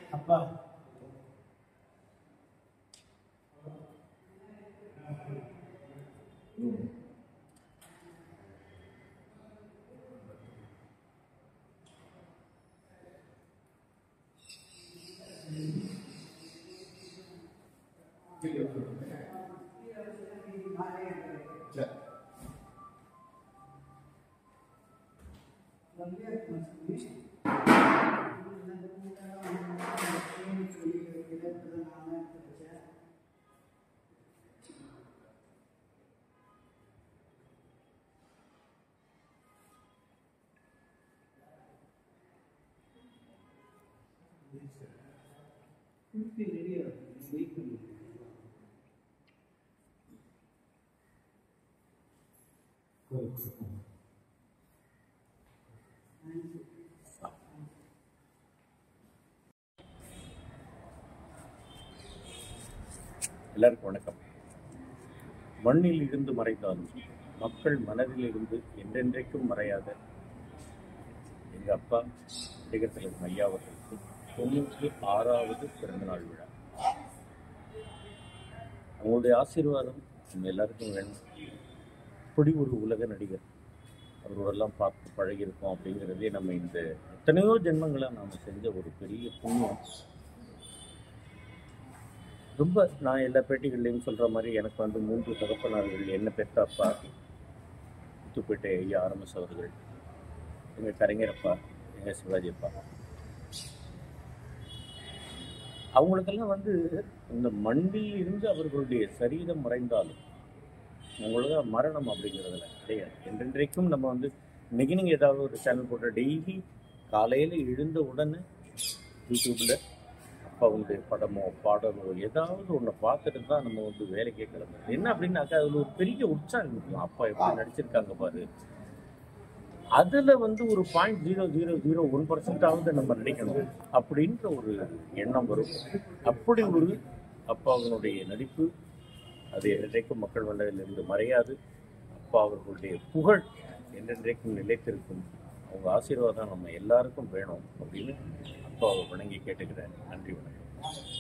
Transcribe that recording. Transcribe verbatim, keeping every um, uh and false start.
அப்பா எல்லாருக்கும் வணக்கம். மண்ணில் இருந்து மறைந்தாலும் மக்கள் மனதில் இருந்து என்றென்றைக்கும் மறையாத எங்கள் அப்பா நடிகர் தலைவர் ஐயா அவர்களுக்கு தொண்ணூற்றி ஆறாவது பிறந்தநாள் விழா. அவங்களுடைய ஆசீர்வாதம் நம்ம எல்லாருக்கும் வேணும். இப்படி ஒரு உலக நடிகர் அவரோடெல்லாம் பார்த்து பழகியிருக்கோம் அப்படிங்கிறதே நம்ம இந்த எத்தனையோ ஜென்மங்களாக நாம் செஞ்ச ஒரு பெரிய புண்ணியம். ரொம்ப நான் எல்லா பேட்டிகள்லையும் சொல்கிற மாதிரி எனக்கு வந்து மூன்று தகப்பனார்கள், என்ன பெற்ற அப்பா முத்துப்பேட்டை ஐயா ஆர்எம்எஸ் அவர்கள், எங்கள் கலைஞரப்பா, எங்கள் சிவாஜி அப்பா. அவங்களுக்கெல்லாம் வந்து இந்த மண்ணில் இருந்து அவர்களுடைய சரீரம் மறைந்தாலும் அவங்களோட மரணம் அப்படிங்கிறதுல கிடையாது. என்றென்றைக்கும் நம்ம வந்து இன்னைக்கு நீங்கள் ஏதாவது ஒரு சேனல் போட்ட டெய்லி காலையில் எழுந்த உடனே யூடியூப்பில் அவங்களுடைய படமோ பாடலோ ஏதாவது ஒன்று பார்த்துட்டு தான் நம்ம வந்து வேலைக்கே கிளம்புறது. என்ன அப்படின்னாக்கா அதில் ஒரு பெரிய உற்சாகம் இருக்கும். அப்பா எப்படி நடிச்சிருக்காங்க பாரு, அதில் வந்து ஒரு point zero zero zero one பர்சன்டாவது நம்ம நடிக்கணும் அப்படின்ற ஒரு எண்ணம் வரும். அப்படி ஒரு அப்பாவினுடைய நடிப்பு அது என்றைக்கும் மக்கள் மனதிலிருந்து மறையாது. அப்பா அவர்களுடைய புகழ் என்றென்றைக்கும் நிலைத்திருக்கும். அவங்க ஆசீர்வாதம் நம்ம எல்லாருக்கும் வேணும் அப்படின்னு அப்பாவை வணங்கி கேட்டுக்கிறேன். நன்றி, வணக்கம்.